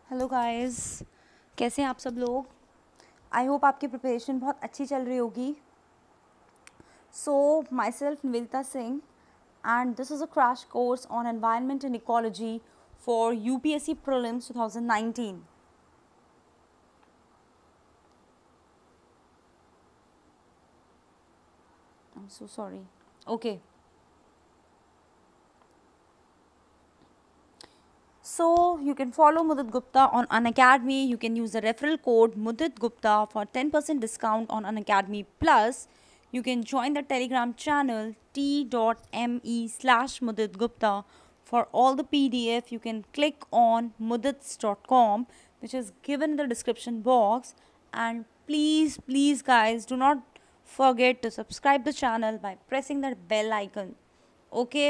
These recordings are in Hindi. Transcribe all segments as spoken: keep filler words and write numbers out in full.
हेलो गाइस, कैसे हैं आप सब लोग। आई होप आपकी प्रिपरेशन बहुत अच्छी चल रही होगी। So myself Nivedita Singh and this is a crash course on environment and ecology for U P S C prelims two thousand nineteen. I'm so sorry. Okay. So you can follow Mudit Gupta on Unacademy. You can use the referral code Mudit Gupta for ten percent discount on Unacademy. Plus, you can join the Telegram channel t.me slash Mudit Gupta for all the P D F. You can click on mudits dot com, which is given in the description box. And please, please, guys, do not forget to subscribe the channel by pressing that bell icon. Okay.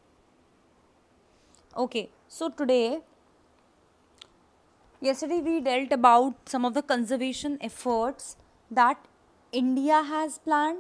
Okay, so today, yesterday we dealt about some of the conservation efforts that India has planned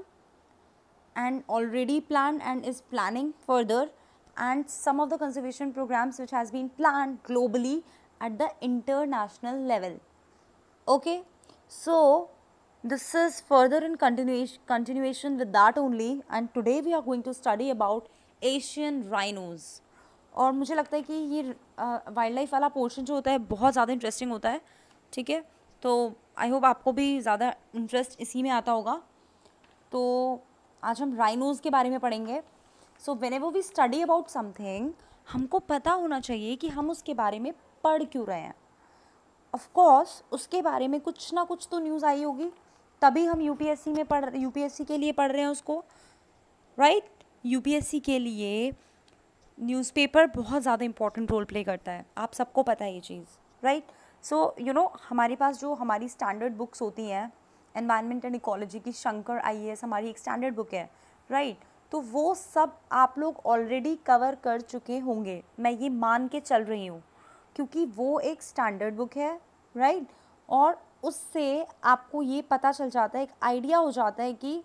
and already planned and is planning further, and some of the conservation programs which has been planned globally at the international level. Okay, so this is further in continuation continuation with that only, and today we are going to study about Asian rhinos. और मुझे लगता है कि ये वाइल्ड लाइफ वाला पोर्शन जो होता है बहुत ज़्यादा इंटरेस्टिंग होता है, ठीक है। तो आई होप आपको भी ज़्यादा इंटरेस्ट इसी में आता होगा। तो आज हम राइनोज़ के बारे में पढ़ेंगे। So whenever we study about something, हमको पता होना चाहिए कि हम उसके बारे में पढ़ क्यों रहे हैं। ऑफ कोर्स उसके बारे में कुछ ना कुछ तो न्यूज़ आई होगी, तभी हम यूपीएससी में पढ़ यूपीएससी के लिए पढ़ रहे हैं उसको, राइट। यूपीएससी के लिए न्यूज़पेपर बहुत ज़्यादा इंपॉर्टेंट रोल प्ले करता है, आप सबको पता है ये चीज़, राइट। सो यू नो हमारे पास जो हमारी स्टैंडर्ड बुक्स होती हैं एनवायरनमेंट एंड इकोलॉजी की, शंकर आई ए एस हमारी एक स्टैंडर्ड बुक है, राइट। तो वो सब आप लोग ऑलरेडी कवर कर चुके होंगे, मैं ये मान के चल रही हूँ, क्योंकि वो एक स्टैंडर्ड बुक है, राइट। और उससे आपको ये पता चल जाता है, एक आइडिया हो जाता है कि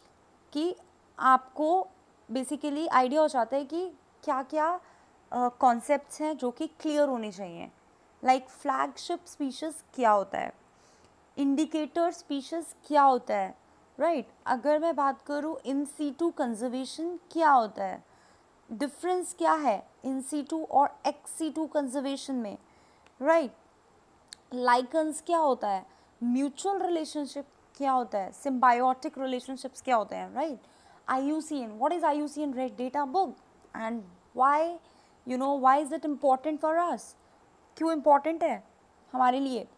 कि आपको बेसिकली आइडिया हो जाता है कि क्या क्या कॉन्सेप्ट्स uh, हैं जो कि क्लियर होने चाहिए। लाइक फ्लैगशिप स्पीशीज़ क्या होता है, इंडिकेटर स्पीशीज़ क्या होता है, राइट right? अगर मैं बात करूँ इन सीटू कंजर्वेशन क्या होता है, डिफरेंस क्या है इन सीटू और एक्स सीटू कंजर्वेशन में, राइट right? लाइकन्स क्या होता है, म्यूचुअल रिलेशनशिप क्या होता है, सिम्बायोटिक रिलेशनशिप्स क्या होते हैं, right. I U C N, what is I U C N red data book and why you know why is it important for us, क्यों इम्पॉर्टेंट है हमारे लिए।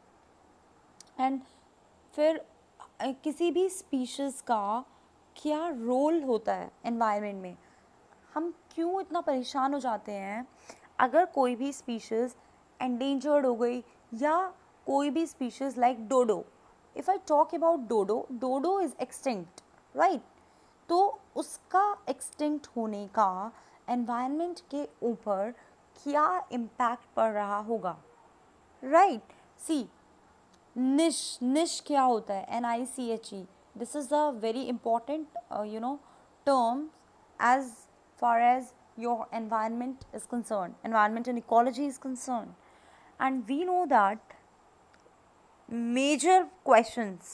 एंड फिर किसी भी स्पीशीज़ का क्या रोल होता है एनवायरनमेंट में, हम क्यों इतना परेशान हो जाते हैं अगर कोई भी स्पीशीज़ एंडेंजर्ड हो गई, या कोई भी species like dodo, if I talk about dodo, dodo is extinct, right. तो उसका एक्सटिंक्ट होने का एनवायरनमेंट के ऊपर क्या इम्पैक्ट पड़ रहा होगा, राइट। सी निश, निश क्या होता है, N I C H E, this is a very important you know term as far as your environment is concerned, environment and ecology is concerned. And we know that major questions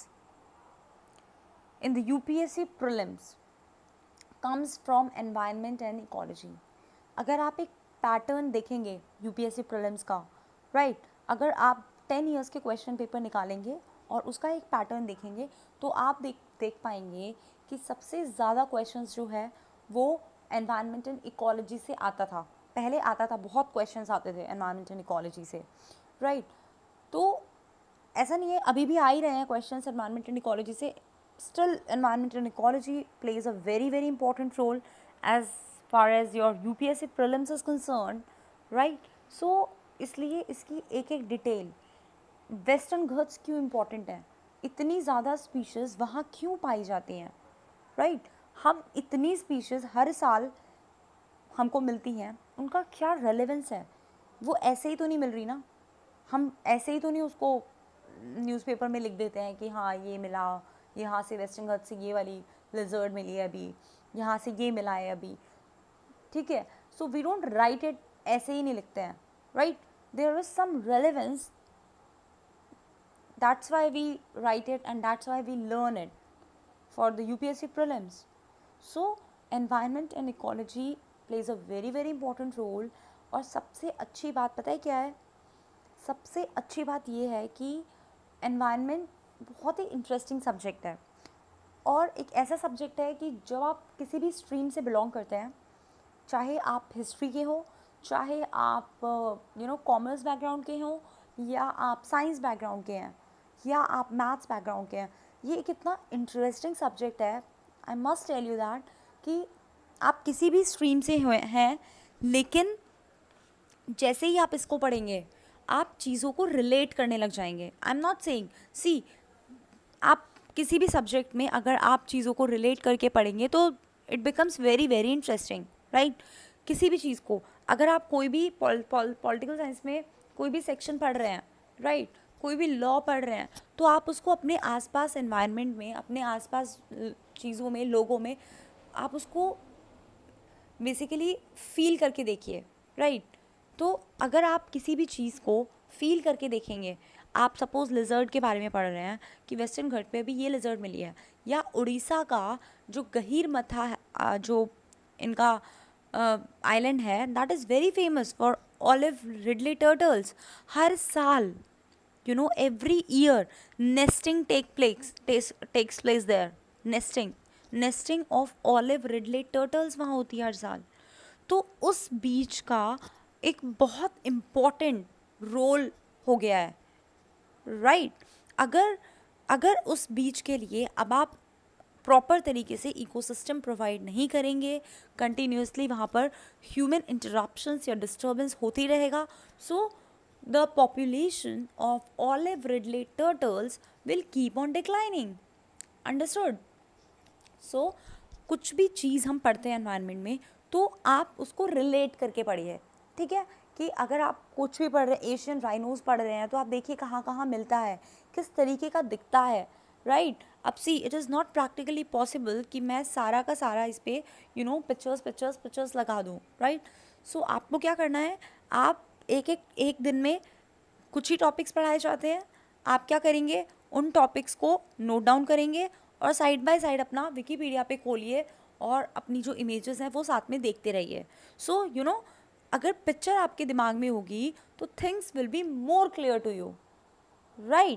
in the U P S C prelims comes from environment and ecology. अगर आप एक पैटर्न देखेंगे U P S C prelims का, राइट right? अगर आप टेन ईयर्स के क्वेश्चन पेपर निकालेंगे और उसका एक पैटर्न देखेंगे, तो आप देख देख पाएंगे कि सबसे ज़्यादा क्वेश्चंस जो है वो एनवायरनमेंट एंड इकोलॉजी से आता था, पहले आता था, बहुत क्वेश्चंस आते थे एनवायरनमेंट एंड इकोलॉजी से, राइट right? तो ऐसा नहीं है, अभी भी आ ही रहे हैं क्वेश्चंस एनवायरनमेंट एंड इकोलॉजी से। Still environment and ecology plays a very very important role as far as your U P S C prelims is concern, right. So इसलिए इसकी एक एक डिटेल, वेस्टर्न घाट्स क्यों इम्पॉर्टेंट हैं, इतनी ज़्यादा स्पीशीज़ वहाँ क्यों पाई जाती हैं, राइट right? हम इतनी स्पीशीज़ हर साल हमको मिलती हैं, उनका क्या रेलेवेंस है, वो ऐसे ही तो नहीं मिल रही ना, हम ऐसे ही तो नहीं उसको न्यूज़पेपर में लिख देते हैं कि हाँ ये मिला, यहाँ से वेस्टर्न घाट से ये वाली लिजर्ड मिली है अभी, यहाँ से ये मिला है अभी, ठीक है। So we don't write it, ऐसे ही नहीं लिखते हैं, right right? there is some relevance. That's why we write it and that's why we learn it for the U P S C prelims. So environment and ecology plays a very very important role. और सबसे अच्छी बात पता है क्या है? सबसे अच्छी बात ये है कि एनवायरनमेंट बहुत ही इंटरेस्टिंग सब्जेक्ट है और एक ऐसा सब्जेक्ट है कि जब आप किसी भी स्ट्रीम से बिलोंग करते हैं, चाहे आप हिस्ट्री के हो, चाहे आप यू नो कॉमर्स बैकग्राउंड के हो, या आप साइंस बैकग्राउंड के हैं, या आप मैथ्स बैकग्राउंड के हैं, ये एक इतना इंटरेस्टिंग सब्जेक्ट है. I must tell you that कि आप किसी भी स्ट्रीम से हुए हैं, लेकिन जैसे ही आप इसको पढ़ेंगे आप चीज़ों को रिलेट करने लग जाएंगे. I am not saying, see आप किसी भी सब्जेक्ट में अगर आप चीज़ों को रिलेट करके पढ़ेंगे तो it becomes very very interesting, right. किसी भी चीज़ को अगर आप कोई भी पॉलिटिकल साइंस में कोई भी सेक्शन पढ़ रहे हैं, राइट right? कोई भी लॉ पढ़ रहे हैं, तो आप उसको अपने आसपास एनवायरनमेंट में, अपने आसपास चीज़ों में, लोगों में, आप उसको बेसिकली फील करके देखिए, राइट right? तो अगर आप किसी भी चीज़ को फील करके देखेंगे, आप सपोज़ लिजर्ड के बारे में पढ़ रहे हैं कि वेस्टर्न घाट पे अभी ये लिजर्ड मिली है, या उड़ीसा का जो गहीर मथा है, जो इनका आइलैंड uh, है, that is very famous for olive ridley turtles. हर साल you know every year nesting take place takes place there. Nesting nesting of olive ridley turtles वहाँ होती है हर साल. तो उस बीच का एक बहुत इम्पॉर्टेंट रोल हो गया है, राइट right? अगर अगर उस बीच के लिए अब आप प्रॉपर तरीके से इकोसिस्टम प्रोवाइड नहीं करेंगे, कंटिन्यूसली वहाँ पर ह्यूमन इंटरप्शंस या डिस्टर्बेंस होती रहेगा, so the population of olive ridley turtles will keep on declining. Understood? So कुछ भी चीज़ हम पढ़ते हैं एनवायरनमेंट में तो आप उसको रिलेट करके पढ़िए, ठीक है. कि अगर आप कुछ भी पढ़ रहे हैं, एशियन राइनोज पढ़ रहे हैं, तो आप देखिए कहाँ कहाँ मिलता है, किस तरीके का दिखता है, राइट right? अब see it is not practically possible कि मैं सारा का सारा इस पर you know pictures pictures pictures लगा दूँ, राइट. सो आपको क्या करना है, आप एक एक एक दिन में कुछ ही टॉपिक्स पढ़ाए जाते हैं, आप क्या करेंगे, उन टॉपिक्स को नोट डाउन करेंगे और साइड बाय साइड अपना विकीपीडिया पे खोलिए और अपनी जो इमेजेस हैं वो साथ में देखते रहिए. सो यू नो अगर पिक्चर आपके दिमाग में होगी तो things will be more clear to you, right.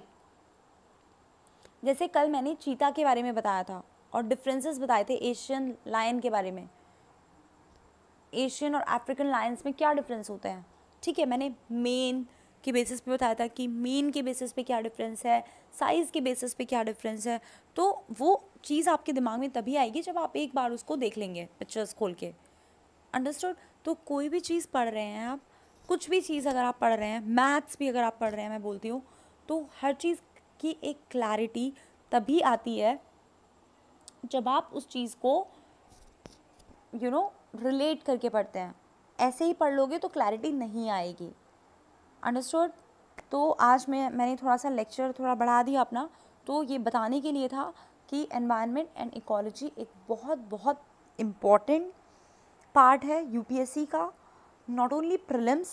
जैसे कल मैंने चीता के बारे में बताया था और डिफरेंसेस बताए थे एशियन लायन के बारे में. एशियन और अफ्रीकन लायंस में क्या डिफरेंस होते हैं, ठीक है. मैंने मेन के बेसिस पे बताया था कि मेन के बेसिस पे क्या डिफरेंस है, साइज़ के बेसिस पे क्या डिफरेंस है. तो वो चीज़ आपके दिमाग में तभी आएगी जब आप एक बार उसको देख लेंगे पिक्चर्स खोल के. अंडरस्टूड? तो कोई भी चीज़ पढ़ रहे हैं आप, कुछ भी चीज़ अगर आप पढ़ रहे हैं, मैथ्स भी अगर आप पढ़ रहे हैं, मैं बोलती हूँ, तो हर चीज़ की एक क्लैरिटी तभी आती है जब आप उस चीज़ को यू नो रिलेट करके पढ़ते हैं. ऐसे ही पढ़ लोगे तो क्लैरिटी नहीं आएगी. अंडरस्टूड? तो आज मैं मैंने थोड़ा सा लेक्चर थोड़ा बढ़ा दिया अपना, तो ये बताने के लिए था कि एनवायरनमेंट एंड इकोलॉजी एक बहुत बहुत इम्पॉर्टेंट पार्ट है यूपीएससी का, not only prelims,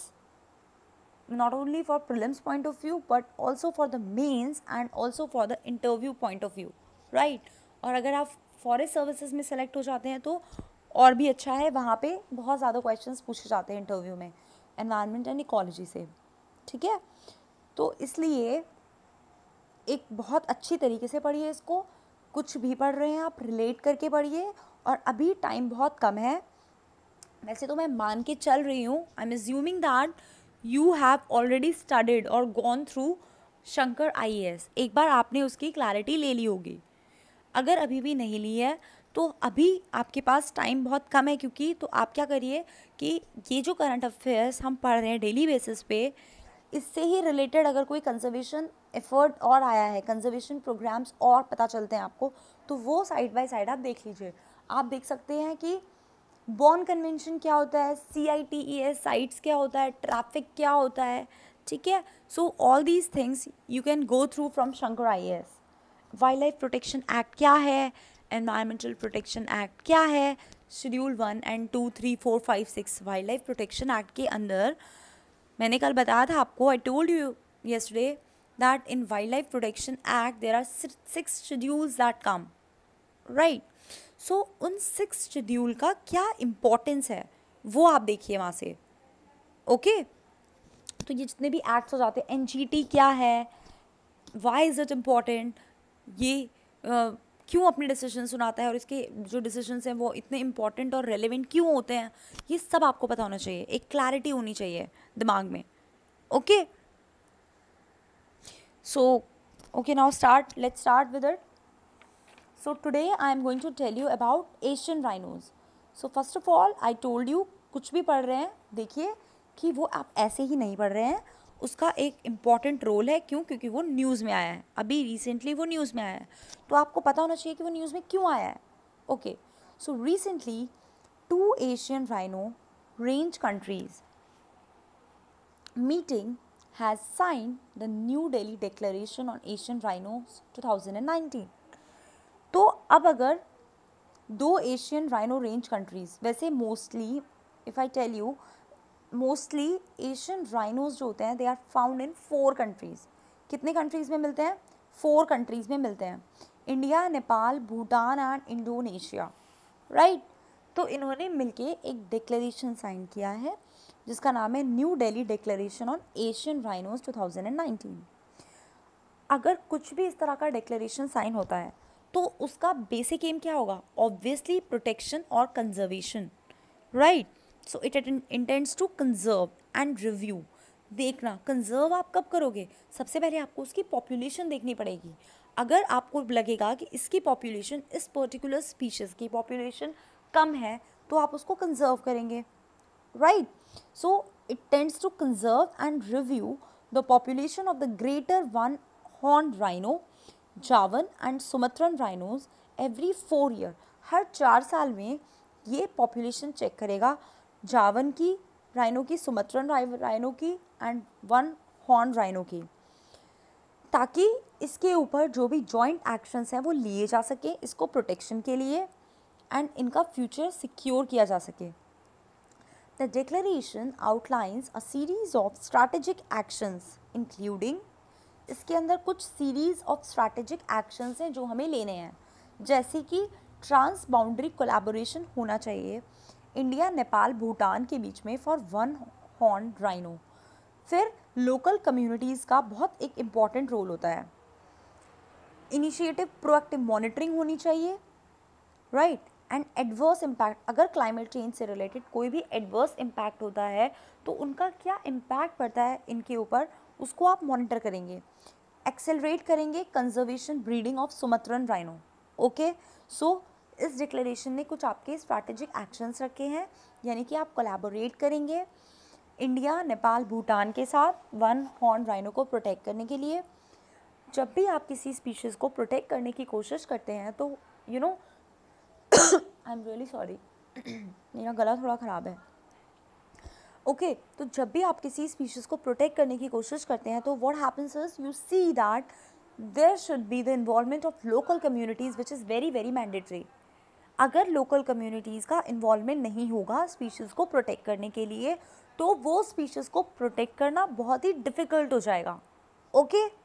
not only for prelims point of view but also for the mains and also for the interview point of view, right. और अगर आप फॉरेस्ट सर्विसेज में सेलेक्ट हो जाते हैं तो और भी अच्छा है, वहाँ पे बहुत ज़्यादा क्वेश्चंस पूछे जाते हैं इंटरव्यू में एनवायरनमेंट एंड इकोलॉजी से, ठीक है. तो इसलिए एक बहुत अच्छी तरीके से पढ़िए इसको, कुछ भी पढ़ रहे हैं आप रिलेट करके पढ़िए. और अभी टाइम बहुत कम है, वैसे तो मैं मान के चल रही हूँ, I am assuming that you have already studied और gone through Shankar I A S. एक बार आपने उसकी क्लैरिटी ले ली होगी. अगर अभी भी नहीं ली है तो अभी आपके पास टाइम बहुत कम है, क्योंकि तो आप क्या करिए कि ये जो करंट अफेयर्स हम पढ़ रहे हैं डेली बेसिस पे, इससे ही रिलेटेड अगर कोई कंजर्वेशन एफर्ट और आया है, कंजर्वेशन प्रोग्राम्स और पता चलते हैं आपको, तो वो साइड बाय साइड आप देख लीजिए. आप देख सकते हैं कि बॉर्न कन्वेंशन क्या होता है, C I T E S sites क्या होता है, ट्रैफिक क्या होता है, ठीक है. So all these things you can go through from Shankar I A S. Wild life protection act क्या है, एनवायरमेंटल प्रोटेक्शन एक्ट क्या है, schedule one and two three four five six wild life protection act के अंदर मैंने कल बताया था आपको, I told you yesterday that in wildlife protection act there are six schedules that come, right? so उन सिक्स शेड्यूल का क्या इम्पोर्टेंस है वो आप देखिए वहाँ से, ओके okay? तो ये जितने भी एक्ट्स हो जाते हैं, एन जी टी क्या है, वाई इज़ इट इम्पॉर्टेंट, ये uh, क्यों अपने डिसीजन सुनाता है और इसके जो डिसीजंस हैं वो इतने इंपॉर्टेंट और रेलेवेंट क्यों होते हैं, ये सब आपको पता होना चाहिए, एक क्लैरिटी होनी चाहिए दिमाग में, okay? So, okay, now start, let's start with it. So today I am going to tell you about Asian rhinos. So first of all, I told you, कुछ भी पढ़ रहे हैं देखिए कि वो आप ऐसे ही नहीं पढ़ रहे हैं, उसका एक इम्पॉर्टेंट रोल है। क्यों? क्योंकि वो न्यूज़ में आया है, अभी रिसेंटली वो न्यूज़ में आया है, तो आपको पता होना चाहिए कि वो न्यूज़ में क्यों आया है, okay? So recently two Asian rhino range countries meeting has signed the New Delhi Declaration on Asian Rhinos twenty nineteen. तो अब अगर दो एशियन राइनो रेंज कंट्रीज़, वैसे mostly if I tell you, mostly Asian rhinos जो होते हैं they are found in four countries. कितने कंट्रीज़ में मिलते हैं? फोर कंट्रीज़ में मिलते हैं, India, Nepal, Bhutan and Indonesia, right? तो इन्होंने मिलके एक डिक्लेरेशन साइन किया है जिसका नाम है new Delhi declaration on Asian rhinos twenty nineteen. अगर कुछ भी इस तरह का डिक्लेरेशन साइन होता है तो उसका बेसिक एम क्या होगा? ऑब्वियसली प्रोटेक्शन और conservation, right? So it intends to conserve and review. देखना, कंजर्व आप कब करोगे? सबसे पहले आपको उसकी पॉपुलेशन देखनी पड़ेगी। अगर आपको लगेगा कि इसकी पॉपुलेशन, इस पर्टिकुलर स्पीशीज़ की पॉपुलेशन कम है, तो आप उसको कंजर्व करेंगे, right? So it tends to conserve and review the population of the greater one horned rhino, Javan and Sumatran rhinos every four year. हर चार साल में ये population चेक करेगा, जावन की, राइनो की, सुमत्रन राइनो की एंड वन हॉर्न राइनो की, ताकि इसके ऊपर जो भी जॉइंट एक्शंस हैं वो लिए जा सके इसको प्रोटेक्शन के लिए एंड इनका फ्यूचर सिक्योर किया जा सके। The declaration outlines a series of strategic actions including, इसके अंदर कुछ series of strategic actions हैं जो हमें लेने हैं, जैसे कि ट्रांस बाउंड्री कोलैबोरेशन होना चाहिए इंडिया, नेपाल, भूटान के बीच में फॉर वन हॉर्न राइनो। फिर लोकल कम्युनिटीज़ का बहुत एक इम्पॉर्टेंट रोल होता है। इनिशिएटिव प्रोएक्टिव मॉनिटरिंग होनी चाहिए, राइट? एंड एडवर्स इम्पैक्ट, अगर क्लाइमेट चेंज से रिलेटेड कोई भी एडवर्स इम्पैक्ट होता है तो उनका क्या इम्पैक्ट पड़ता है इनके ऊपर, उसको आप मॉनिटर करेंगे। एक्सेलरेट करेंगे conservation breeding of Sumatran rhino, okay? So इस डिक्लेरेशन ने कुछ आपके स्ट्रैटेजिक एक्शंस रखे हैं, यानी कि आप कोलैबोरेट करेंगे इंडिया, नेपाल, भूटान के साथ वन हॉर्न राइनो को प्रोटेक्ट करने के लिए। जब भी आप किसी स्पीशीज़ को प्रोटेक्ट करने की कोशिश करते हैं तो you know I am really sorry, मेरा गला थोड़ा ख़राब है, ओके okay, तो जब भी आप किसी स्पीशीज़ को प्रोटेक्ट करने की कोशिश करते हैं तो what happens is you see that there should be the involvement of local communities which is very very mandatory. अगर लोकल कम्युनिटीज़ का इन्वॉल्वमेंट नहीं होगा स्पीशीज़ को प्रोटेक्ट करने के लिए तो वो स्पीशीज़ को प्रोटेक्ट करना बहुत ही डिफ़िकल्ट हो जाएगा, ओके okay?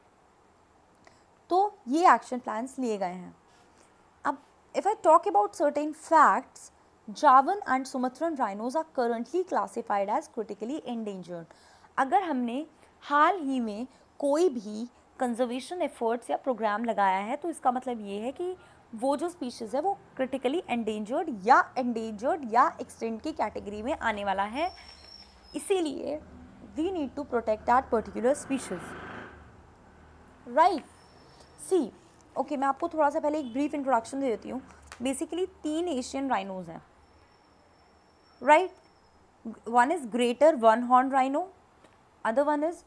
तो ये एक्शन प्लान्स लिए गए हैं। अब if I talk about certain facts, Javan and Sumatran rhinos are currently classified as critically endangered. अगर हमने हाल ही में कोई भी कंजर्वेशन एफर्ट्स या प्रोग्राम लगाया है तो इसका मतलब ये है कि वो जो स्पीशीज़ है वो क्रिटिकली एंडेंजर्ड या एंडेंजर्ड या एक्सटेंट की कैटेगरी में आने वाला है, इसीलिए we need to protect that particular species, right? See okay, मैं आपको थोड़ा सा पहले एक ब्रीफ इंट्रोडक्शन दे देती हूँ। बेसिकली तीन एशियन राइनोज हैं, right? One is greater one horn rhino, other one is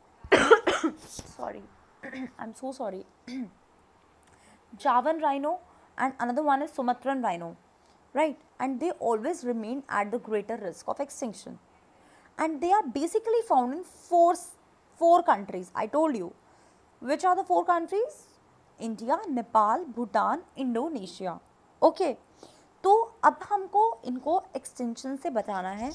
sorry I am so sorry Javan rhino and another one is Sumatran rhino, right? And they always remain at the greater risk of extinction, and they are basically found in four four countries. I told you which are the four countries: India, Nepal, Bhutan, Indonesia, okay? तो अब हमको इनको एक्सटेंशन से बताना है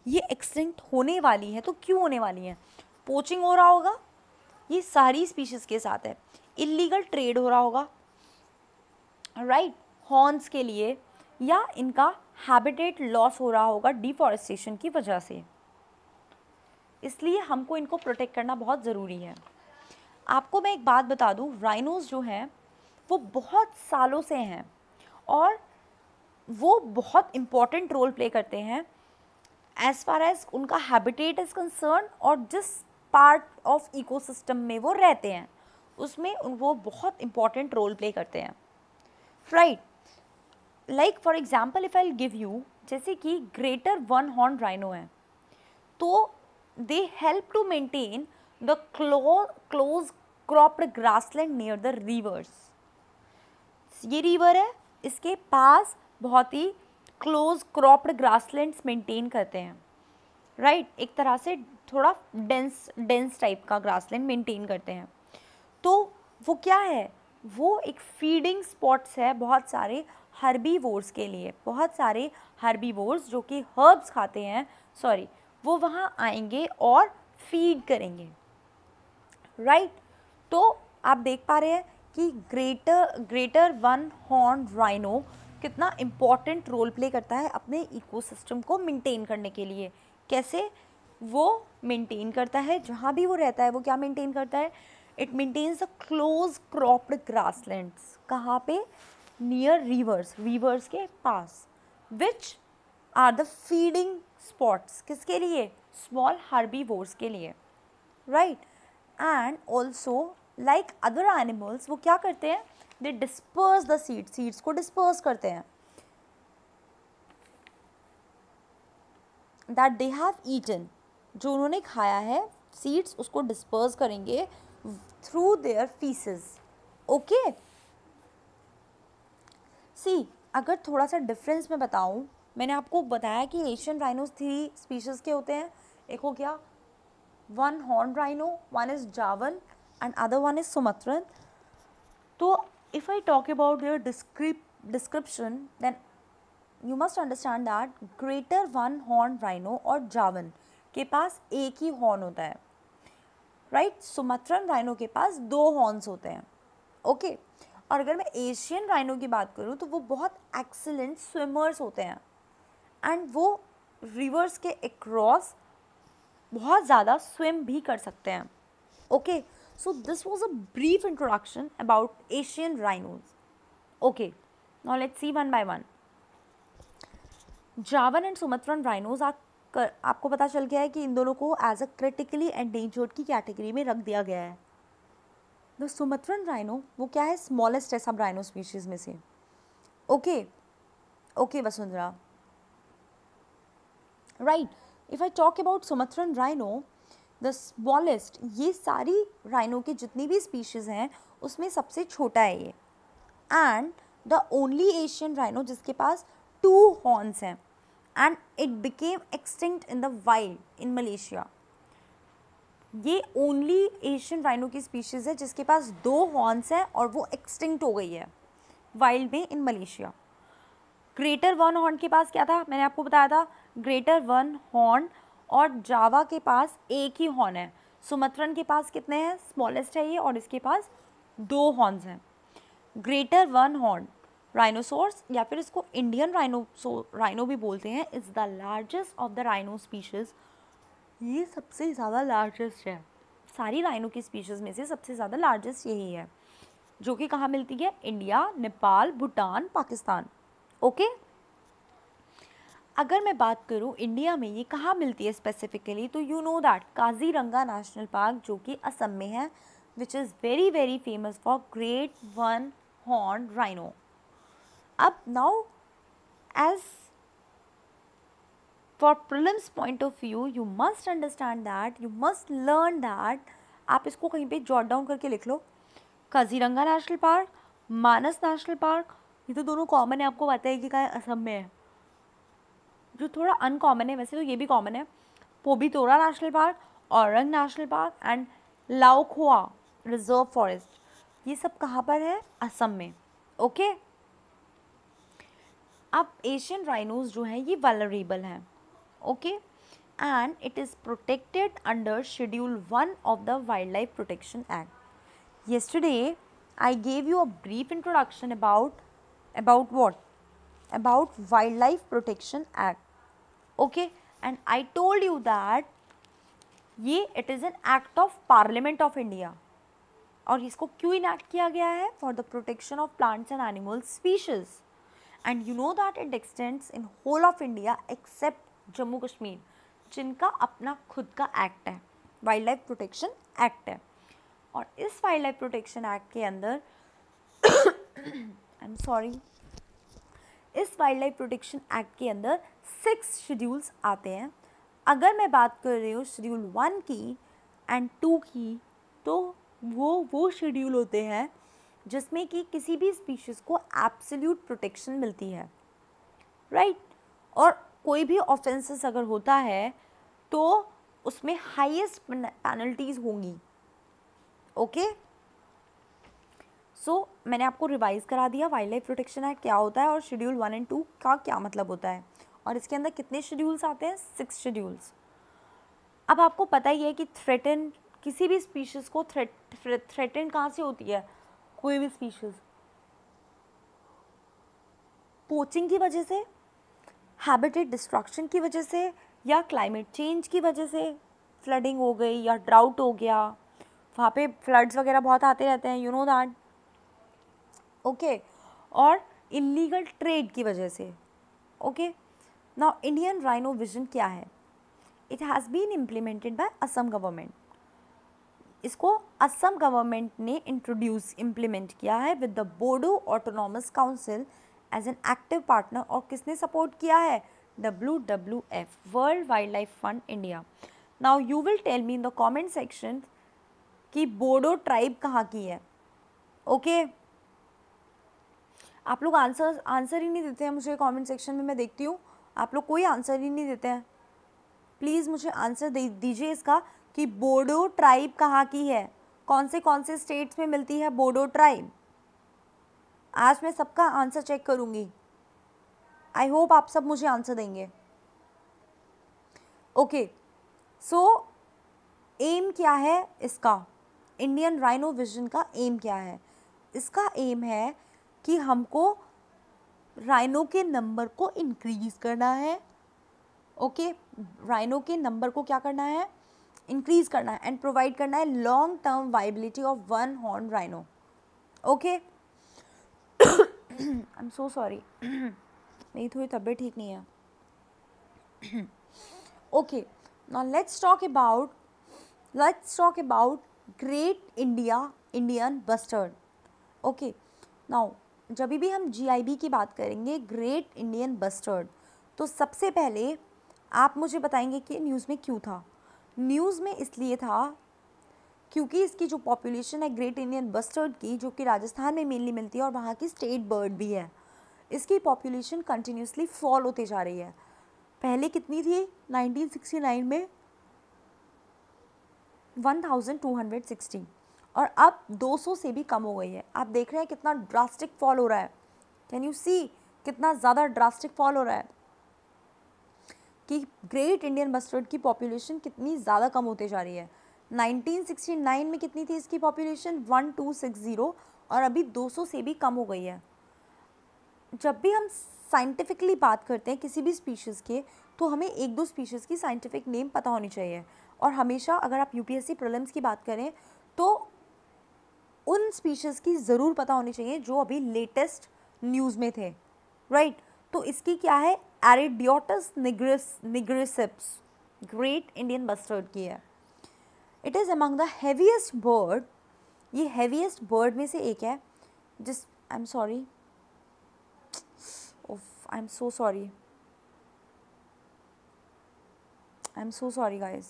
ये एक्सटिंक्ट होने वाली है। तो क्यों होने वाली है? पोचिंग हो रहा होगा, ये सारी स्पीशीज़ के साथ है। इलीगल ट्रेड हो रहा होगा, राइट, हॉर्न्स के लिए, या इनका हैबिटेट लॉस हो रहा होगा डिफॉरेस्टेशन की वजह से। इसलिए हमको इनको प्रोटेक्ट करना बहुत ज़रूरी है। आपको मैं एक बात बता दूं, राइनोज जो हैं वो बहुत सालों से हैं और वो बहुत इम्पॉर्टेंट रोल प्ले करते हैं एज फार एज उनका हैबिटेट इज़ कंसर्न, और जिस पार्ट ऑफ इकोसिस्टम में वो रहते हैं उसमें वो बहुत इम्पॉर्टेंट रोल प्ले करते हैं, right. Like for example if I give you, जैसे कि ग्रेटर वन हॉर्न राइनो है, तो they help to maintain the close cropped grassland near the rivers. ये रिवर है, इसके पास बहुत ही क्लोज क्रॉप्ड ग्रासलैंड्स मेंटेन करते हैं, राइट right? एक तरह से थोड़ा डेंस डेंस टाइप का ग्रासलैंड मेंटेन करते हैं। तो वो क्या है, वो एक फीडिंग स्पॉट्स है बहुत सारे हर्बीवोर्स के लिए। बहुत सारे हर्बीवोर्स जो कि हर्ब्स खाते हैं, सॉरी, वो वहाँ आएंगे और फीड करेंगे, राइट right? तो आप देख पा रहे हैं कि greater greater one horn rhino कितना इम्पॉर्टेंट रोल प्ले करता है अपने इकोसिस्टम को मेंटेन करने के लिए। कैसे वो मेंटेन करता है? जहाँ भी वो रहता है वो क्या मेंटेन करता है? It maintains the close cropped grasslands. कहाँ पे? नियर रिवर्स, रिवर्स के पास, which are the feeding spots. किसके लिए? स्मॉल हर्बीवोर्स के लिए, राइट। And also like other animals, वो क्या करते हैं? They disperse the seed, seeds को डिस्पर्स करते हैं दैट दे हैव ईटन, जो उन्होंने खाया है सीड्स उसको डिस्पर्स करेंगे through their faeces, okay. See, अगर थोड़ा सा डिफरेंस मैं बताऊं, मैंने आपको बताया कि एशियन राइनोस थ्री स्पीशीज के होते हैं। एक हो गया one horn rhino, one is Javan and other one is Sumatran. So if I talk about their descrip description, then you must understand that greater one horn rhino और जावन के पास एक ही हॉर्न होता है, राइट right? सुमत्रन राइनो के पास दो हॉर्न्स होते हैं, ओके okay? और अगर मैं एशियन राइनो की बात करूँ तो वो बहुत एक्सीलेंट स्विमर्स होते हैं एंड वो रिवर्स के अक्रॉस बहुत ज़्यादा स्विम भी कर सकते हैं, okay okay? So this was a brief introduction about Asian rhinos. Okay, now let's see one by one. Javan and Sumatran rhinos are, आपको पता चल गया है कि इन दोनों को एज अ क्रिटिकली एंडेंजर्ड की कैटेगरी में रख दिया गया है। द सुमत्रन राइनो वो क्या है? स्मॉलेस्ट है सब राइनो स्पीशीज में से, okay okay Vasundhara, right. If I talk about Sumatran rhino, the smallest, ये सारी राइनो की जितनी भी स्पीशीज़ हैं उसमें सबसे छोटा है ये, and the only Asian rhino जिसके पास टू हॉर्न्स हैं, and it became extinct in the wild in Malaysia. ये ओनली एशियन राइनो की स्पीशीज़ है जिसके पास दो हॉर्न्स हैं और वो एक्सटिंक्ट हो गई है वाइल्ड में in Malaysia. Greater one horn के पास क्या था? मैंने आपको बताया था ग्रेटर वन हॉर्न और जावा के पास एक ही हॉर्न है। सुमत्रन के पास कितने हैं? स्मॉलेस्ट है ये और इसके पास दो हॉर्न्स हैं। ग्रेटर वन हॉर्न राइनोसोर्स या फिर इसको इंडियन राइनोसो राइनो भी बोलते हैं, is the largest of the rhino species. ये सबसे ज़्यादा लार्जेस्ट है, सारी राइनो की स्पीशीज़ में से सबसे ज़्यादा लार्जेस्ट यही है, जो कि कहाँ मिलती है? India, Nepal, Bhutan, Pakistan, okay okay? अगर मैं बात करूँ इंडिया में ये कहाँ मिलती है स्पेसिफिकली, तो you know that Kaziranga national park जो कि असम में है, which is very very famous for great one horn rhino. अब now as for prelims point of view you must understand that, you must learn that, आप इसको कहीं पे जॉट डाउन करके लिख लो। Kaziranga national park, Manas national park, ये तो दोनों कॉमन है, आपको पता है कि कहाँ असम में है। जो थोड़ा अनकॉमन है, वैसे तो ये भी कॉमन है, Pobitora national park, Orang national park and Laokhowa reserve forest, ये सब कहाँ पर है? असम में, ओके। अब एशियन राइनोज जो हैं ये वल्नरेबल हैं, okay. and it is protected under Schedule one of the Wildlife Protection Act. Yesterday, I gave you a brief introduction about about what? About Wildlife Protection Act. Okay, and I told you that ये it is an act of Parliament of India. और इसको क्यों इनैक्ट किया गया है? For the protection of plants and animal species. And you know that it extends in whole of India except Jammu Kashmir, जिनका अपना खुद का एक्ट है, वाइल्ड लाइफ प्रोटेक्शन एक्ट है. और इस वाइल्ड लाइफ प्रोटेक्शन एक्ट के अंदर आई एम सॉरी इस वाइल्ड लाइफ प्रोटेक्शन एक्ट के अंदर सिक्स शेड्यूल्स आते हैं. अगर मैं बात कर रही हूँ शेड्यूल वन की एंड टू की, तो वो वो शेड्यूल होते हैं जिसमें कि किसी भी स्पीशीज़ को एब्सोल्यूट प्रोटेक्शन मिलती है, राइट right? और कोई भी ऑफेंसेस अगर होता है तो उसमें हाईएस्ट पेनल्टीज होंगी. ओके, सो मैंने आपको रिवाइज करा दिया वाइल्ड लाइफ प्रोटेक्शन एक्ट क्या होता है और शेड्यूल वन एंड टू का क्या मतलब होता है. और इसके अंदर कितने शेड्यूल्स आते हैं? Six schedules. अब आपको पता ही है कि थ्रेटन किसी भी स्पीशीज़ को थ्रेट थ्रेटन कहाँ से होती है? कोई भी स्पीशीज़ पोचिंग की वजह से, हैबिटेट डिस्ट्रक्शन की वजह से, या क्लाइमेट चेंज की वजह से, फ्लडिंग हो गई या ड्राउट हो गया, वहाँ पे फ्लड्स वगैरह बहुत आते रहते हैं, यू नो दैट. ओके, और इलीगल ट्रेड की वजह से. Okay, now Indian rhino vision क्या है? It has been implemented by Assam government. इसको असम गवर्नमेंट ने इंट्रोड्यूस इम्प्लीमेंट किया है with the Bodo autonomous council as an active partner. और किसने सपोर्ट किया है? W W F, world wild life fund India. Now you will tell me in the comment section कि बोडो ट्राइब कहाँ की है. Okay okay? आप लोग आंसर आंसर ही नहीं देते हैं मुझे कमेंट सेक्शन में. मैं देखती हूँ आप लोग कोई आंसर ही नहीं देते हैं. प्लीज़ मुझे आंसर दे दीजिए इसका कि बोडो ट्राइब कहाँ की है, कौन से कौन से स्टेट्स में मिलती है बोडो ट्राइब. आज मैं सबका आंसर चेक करूँगी. आई होप आप सब मुझे आंसर देंगे. ओके, सो एम क्या है इसका? इंडियन राइनो विजन का एम क्या है? इसका एम है कि हमको राइनो के नंबर को इंक्रीज करना है. Okay okay? राइनो के नंबर को क्या करना है? इंक्रीज करना है एंड प्रोवाइड करना है long term viability of one horn rhino. Okay, I am so sorry, मेरी थोड़ी तबीयत ठीक नहीं है. Okay, now let's talk about let's talk about great India Indian bustard. Okay, now जब भी हम जी आई बी की बात करेंगे, ग्रेट इंडियन बस्टर्ड, तो सबसे पहले आप मुझे बताएंगे कि न्यूज़ में क्यों था. न्यूज़ में इसलिए था क्योंकि इसकी जो पॉपुलेशन है ग्रेट इंडियन बस्टर्ड की, जो कि राजस्थान में मेनली मिलती है और वहाँ की स्टेट बर्ड भी है, इसकी पॉपुलेशन कंटिन्यूसली फॉल होते जा रही है. पहले कितनी थी? नाइनटीन सिक्सटी नाइन में one thousand two hundred sixty, और अब दो सौ से भी कम हो गई है. आप देख रहे हैं कितना ड्रास्टिक फॉल हो रहा है. कैन यू सी कितना ज़्यादा ड्रास्टिक फॉल हो रहा है कि ग्रेट इंडियन बस्टर्ड की पॉपुलेशन कितनी ज़्यादा कम होते जा रही है. नाइनटीन सिक्सटी नाइन में कितनी थी इसकी population? One two six zero, और अभी दो सौ से भी कम हो गई है. जब भी हम साइंटिफिकली बात करते हैं किसी भी स्पीशीज़ के, तो हमें एक दो स्पीशीज़ की साइंटिफिक नेम पता होनी चाहिए. और हमेशा अगर आप U P S C prelims की बात करें तो उन स्पीशीज़ की ज़रूर पता होनी चाहिए जो अभी लेटेस्ट न्यूज़ में थे, राइट right? तो इसकी क्या है? Ardeotis nigris nigriceps great Indian bustard की है. It is among the heaviest bird. ये हैवीएस्ट बर्ड में से एक है. जिस I am sorry I am so sorry I am so sorry guys.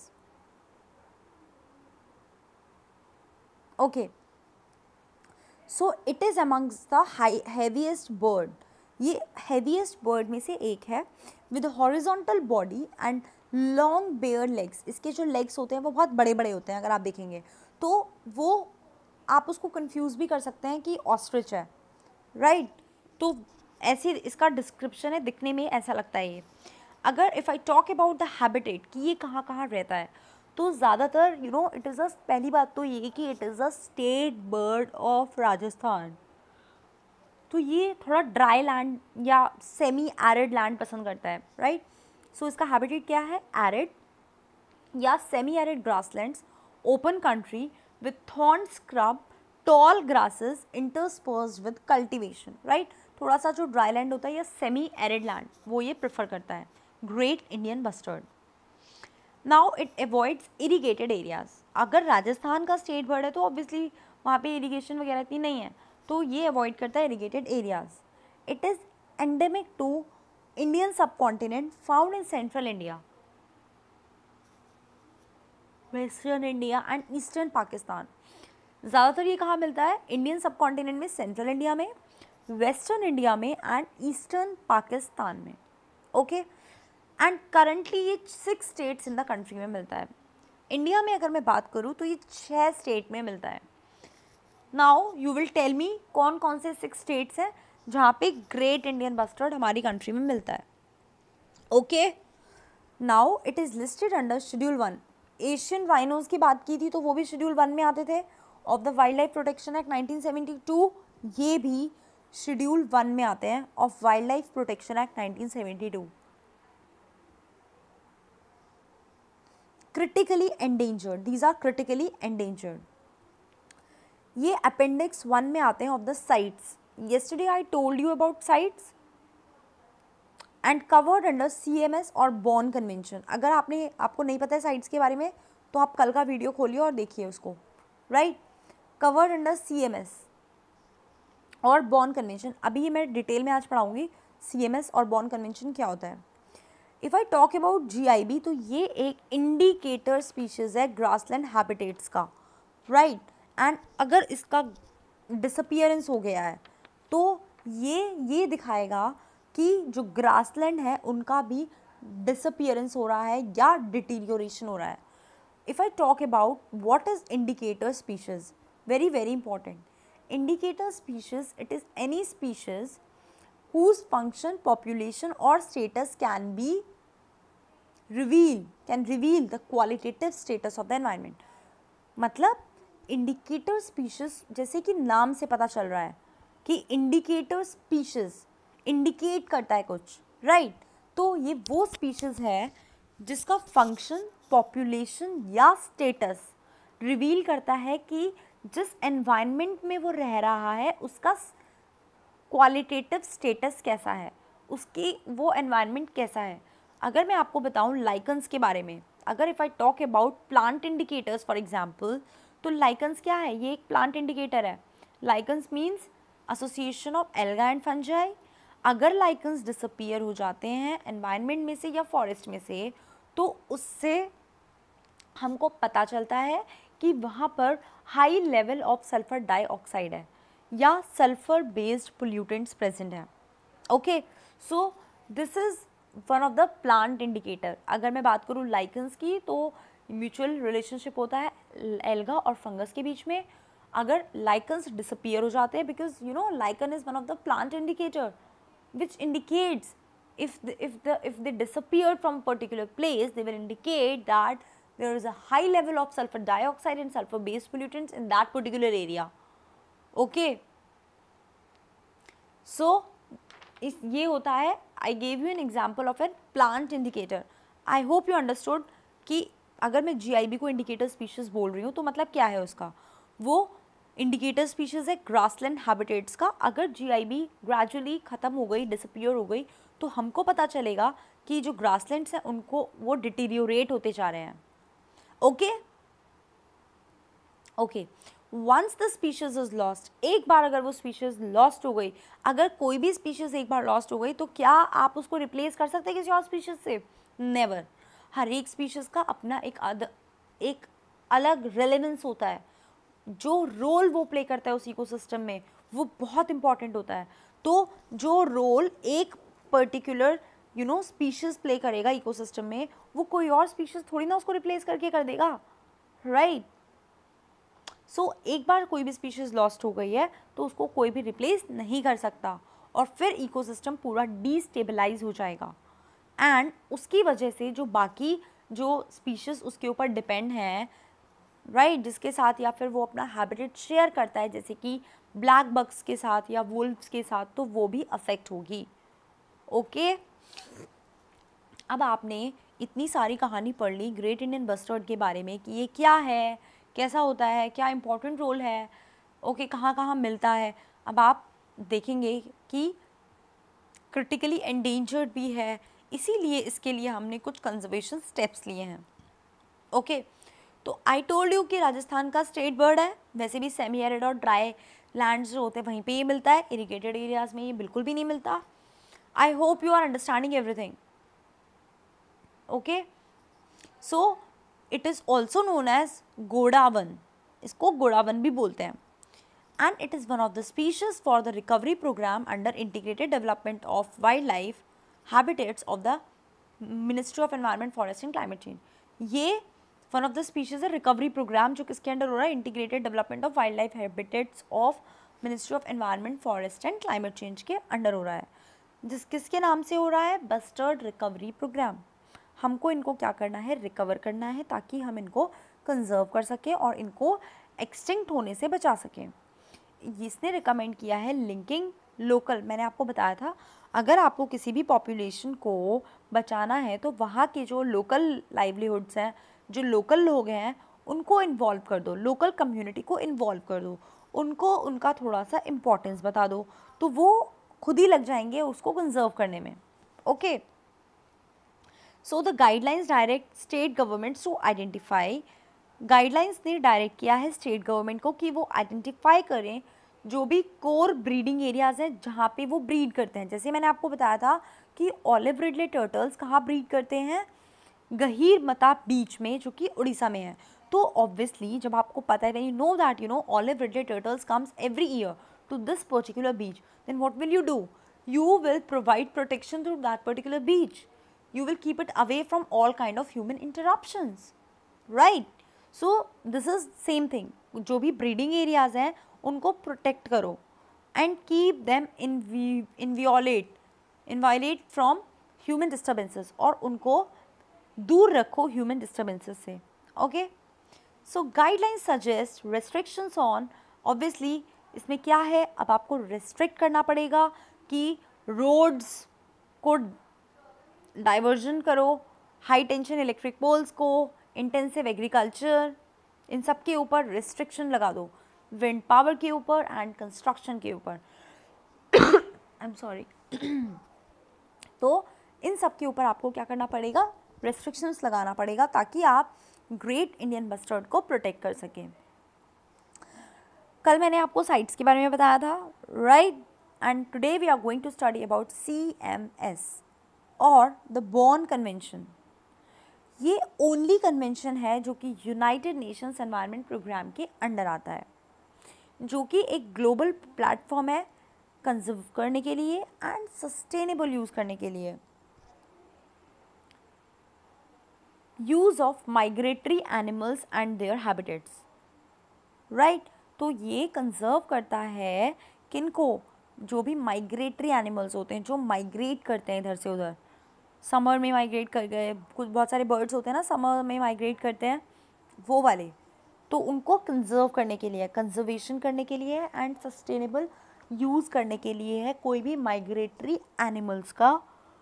Okay, so it is amongst the high heaviest bird. ये हैवीएस्ट बर्ड में से एक है with horizontal body and long bare legs. इसके जो लेग्स होते हैं वो बहुत बड़े बड़े होते हैं. अगर आप देखेंगे तो वो आप उसको कंफ्यूज भी कर सकते हैं कि ऑस्ट्रिच है, राइट right? तो ऐसे इसका डिस्क्रिप्शन है, दिखने में ऐसा लगता है ये. अगर if I talk about the habitat कि ये कहाँ कहाँ रहता है, तो ज़्यादातर you know it is a, पहली बात तो ये कि it is a state bird of Rajasthan, तो ये थोड़ा ड्राई लैंड या सेमी एरिड लैंड पसंद करता है, राइट। सो इसका हैबिटेट क्या है, एरिड या semi arid grasslands, open country with thorn scrub, tall grasses interspersed with cultivation, right. थोड़ा सा जो ड्राई लैंड होता है या सेमी एरिड लैंड वो ये प्रेफर करता है। Great Indian bustard, now it avoids irrigated areas. अगर राजस्थान का स्टेट बर्ड है तो ऑब्वियसली वहाँ पे इरीगेशन वगैरह इतनी नहीं है, तो ये अवॉइड करता है irrigated areas. It is endemic to Indian subcontinent, found in central India, western India and eastern Pakistan. ज़्यादातर ये कहाँ मिलता है, इंडियन सब कॉन्टिनेंट में, सेंट्रल इंडिया में, वेस्टर्न इंडिया में एंड ईस्टर्न पाकिस्तान में, ओके। एंड करंटली ये six states in the country में मिलता है। इंडिया में अगर मैं बात करूँ तो ये छः स्टेट में मिलता है। Now you will tell me कौन कौन से सिक्स स्टेट्स हैं जहाँ पे ग्रेट इंडियन बस्टर्ड हमारी कंट्री में मिलता है, okay. Now it is listed under schedule one. Asian rhinos की बात की थी तो वो भी शेड्यूल वन में आते थे of the wild life protection act nineteen seventy two, ये भी शेड्यूल वन में आते हैं of wild life protection act nineteen seventy two. Critically endangered, these are critically endangered, ये अपेंडिक्स वन में आते हैं of the CITES. Yesterday I told you about CITES and covered under C M S और बॉर्न कन्वेंशन। अगर आपने आपको नहीं पता है साइट्स के बारे में तो आप कल का वीडियो खोलिए और देखिए उसको, right. Covered under C M S और बॉर्न कन्वेंशन, अभी ये मैं डिटेल में आज पढ़ाऊंगी सी एम एस और बॉर्न कन्वेंशन क्या होता है। If I talk about G I B तो ये एक इंडिकेटर स्पीशीज़ है ग्रासलैंड हैबिटेट्स का, राइट। एंड अगर इसका डिसअपियरेंस हो गया है तो ये ये दिखाएगा कि जो ग्रासलैंड है उनका भी डिसअपियरेंस हो रहा है या डिटीरियोरेशन हो रहा है। If I talk about what is indicator species, very very important. Indicator species, it is any species whose function, population or status can be reveal can reveal the qualitative status of the environment। मतलब इंडिकेटर स्पीशीज, जैसे कि नाम से पता चल रहा है कि इंडिकेटर स्पीशीज इंडिकेट करता है कुछ, राइट right? तो ये वो स्पीशीज है जिसका फंक्शन, पॉपुलेशन या स्टेटस रिवील करता है कि जिस एनवायरनमेंट में वो रह रहा है उसका क्वालिटेटिव स्टेटस कैसा है, उसकी वो एनवायरनमेंट कैसा है। अगर मैं आपको बताऊं लाइकन्स के बारे में, अगर if I talk about plant indicators for example, तो लाइकन्स क्या है, ये एक प्लांट इंडिकेटर है। Lichens means association of alga and fungi. अगर लाइकन्स डिसअपीयर हो जाते हैं एनवायरनमेंट में से या फॉरेस्ट में से, तो उससे हमको पता चलता है कि वहाँ पर high level of sulphur dioxide है या सल्फर बेस्ड पोल्यूटेंट्स प्रेजेंट है, okay. So this is one of the plant indicator. अगर मैं बात करूँ लाइकन्स की तो म्यूचुअल रिलेशनशिप होता है एल्गा और फंगस के बीच में। अगर लाइकन्स डिसअपीयर हो जाते हैं, because you know lichen is one of the plant indicator which indicates if the, if the if they disappear from a particular place, they will indicate that there is a high level of sulfur dioxide and sulfur based pollutants in that particular area, okay। so इस ये होता है, I gave you an example of a plant indicator। I hope you understood कि अगर मैं G I B को इंडिकेटर स्पीशीज़ बोल रही हूँ तो मतलब क्या है उसका, वो इंडिकेटर स्पीशीज़ है ग्रासलैंड हैबिटेट्स का। अगर G I B ग्रेजुअली ख़त्म हो गई, डिसअपीयर हो गई, तो हमको पता चलेगा कि जो ग्रासलैंड्स हैं उनको वो डिटीरियोरेट होते जा रहे हैं, okay okay. Once the species is lost, एक बार अगर वो स्पीशीज़ लॉस्ट हो गई, अगर कोई भी स्पीशीज़ एक बार लॉस्ट हो गई तो क्या आप उसको रिप्लेस कर सकते हैं किसी और स्पीशीज़ से? नेवर। हर एक स्पीशीज़ का अपना एक अद एक अलग रेलेवेंस होता है, जो रोल वो प्ले करता है उस इकोसिस्टम में वो बहुत इंपॉर्टेंट होता है। तो जो रोल एक particular you know species play करेगा इकोसिस्टम में, वो कोई और स्पीशीज़ थोड़ी ना उसको रिप्लेस करके कर देगा, राइट। सो so, एक बार कोई भी स्पीशीज़ लॉस्ट हो गई है तो उसको कोई भी रिप्लेस नहीं कर सकता और फिर इकोसिस्टम पूरा डीस्टेबलाइज हो जाएगा। एंड उसकी वजह से जो बाकी जो स्पीशीज़ उसके ऊपर डिपेंड हैं, राइट right, जिसके साथ या फिर वो अपना हैबिटेट शेयर करता है, जैसे कि ब्लैक बग्स के साथ या वुल्व्स के साथ, तो वो भी अफेक्ट होगी। Okay okay? अब आपने इतनी सारी कहानी पढ़ ली ग्रेट इंडियन बस्टर्ड के बारे में कि ये क्या है, कैसा होता है, क्या इंपॉर्टेंट रोल है, ओके okay, कहाँ कहाँ मिलता है। अब आप देखेंगे कि क्रिटिकली एंडेंजर्ड भी है, इसीलिए इसके लिए हमने कुछ कंजर्वेशन स्टेप्स लिए हैं। ओके okay, तो आई टोल्ड यू कि राजस्थान का स्टेट बर्ड है, वैसे भी सेमी एरिड और ड्राई लैंड्स जो होते हैं वहीं पे ये मिलता है, इरिगेटेड एरियाज़ में ये बिल्कुल भी नहीं मिलता। I hope you are understanding everything. Okay, so it is also known as Godawan, इसको गोडावन भी बोलते हैं, and it is one of the species for the recovery program under integrated development of wildlife habitats of the Ministry of Environment, Forest and Climate Change. ये one of the species है recovery program जो किसके अंडर हो रहा है, integrated development of wildlife habitats of Ministry of Environment, Forest and Climate Change के अंडर हो रहा है, जिस किसके नाम से हो रहा है, बस्टर्ड रिकवरी प्रोग्राम। हमको इनको क्या करना है, रिकवर करना है, ताकि हम इनको कंजर्व कर सकें और इनको एक्सटिंक्ट होने से बचा सकें। इसने रिकमेंड किया है लिंकिंग लोकल, मैंने आपको बताया था अगर आपको किसी भी पॉपुलेशन को बचाना है तो वहाँ के जो लोकल लाइवलीहुड्स हैं, जो लोकल लोग हैं, उनको इन्वॉल्व कर दो, लोकल कम्युनिटी को इन्वॉल्व कर दो, उनको उनका थोड़ा सा इम्पोर्टेंस बता दो, तो वो खुद ही लग जाएंगे उसको कंजर्व करने में। Okay, so the guidelines direct state governments to identify, guidelines ने डायरेक्ट किया है स्टेट गवर्नमेंट को कि वो आइडेंटिफाई करें जो भी कोर ब्रीडिंग एरियाज़ हैं जहाँ पे वो ब्रीड करते हैं। जैसे मैंने आपको बताया था कि ऑलिव रिडले टर्टल्स कहाँ ब्रीड करते हैं, गहीर मता बीच में, जो कि उड़ीसा में है। तो ऑब्वियसली जब आपको पता है, when you know that you know olive ridley turtles comes every year to this particular beach, then what will you do, you will provide protection to that particular beach, you will keep it away from all kind of human interruptions, right? So this is same thing, जो भी breeding areas हैं उनको protect करो and keep them inviolate inviolate from human disturbances, और उनको दूर रखो human disturbances से। okay, so guidelines suggest restrictions on, obviously इसमें क्या है, अब आपको restrict करना पड़ेगा कि रोड्स को डाइवर्जन करो, हाई टेंशन इलेक्ट्रिक पोल्स को, इंटेंसिव एग्रीकल्चर, इन सब के ऊपर रिस्ट्रिक्शन लगा दो, विंड पावर के ऊपर एंड कंस्ट्रक्शन के ऊपर आई एम सॉरी तो इन सब के ऊपर आपको क्या करना पड़ेगा, रेस्ट्रिक्शंस लगाना पड़ेगा, ताकि आप ग्रेट इंडियन बस्टर्ड को प्रोटेक्ट कर सकें। कल मैंने आपको साइट्स के बारे में बताया था, right? And today we are going to study about C M S or the Bonn Convention. ये ओनली कन्वेंशन है जो कि यूनाइटेड नेशंस एनवायरनमेंट प्रोग्राम के अंडर आता है, जो कि एक ग्लोबल प्लेटफॉर्म है कंजर्व करने के लिए एंड सस्टेनेबल यूज़ करने के लिए। Use of migratory animals and their habitats, right? तो ये कंजर्व करता है किनको, जो भी माइग्रेटरी एनिमल्स होते हैं, जो माइग्रेट करते हैं इधर से उधर, समर में माइग्रेट कर गए, कुछ बहुत सारे बर्ड्स होते हैं ना समर में माइग्रेट करते हैं, वो वाले, तो उनको कंजर्व करने के लिए, कंजर्वेशन करने के लिए एंड सस्टेनेबल यूज़ करने के लिए है कोई भी माइग्रेटरी एनिमल्स का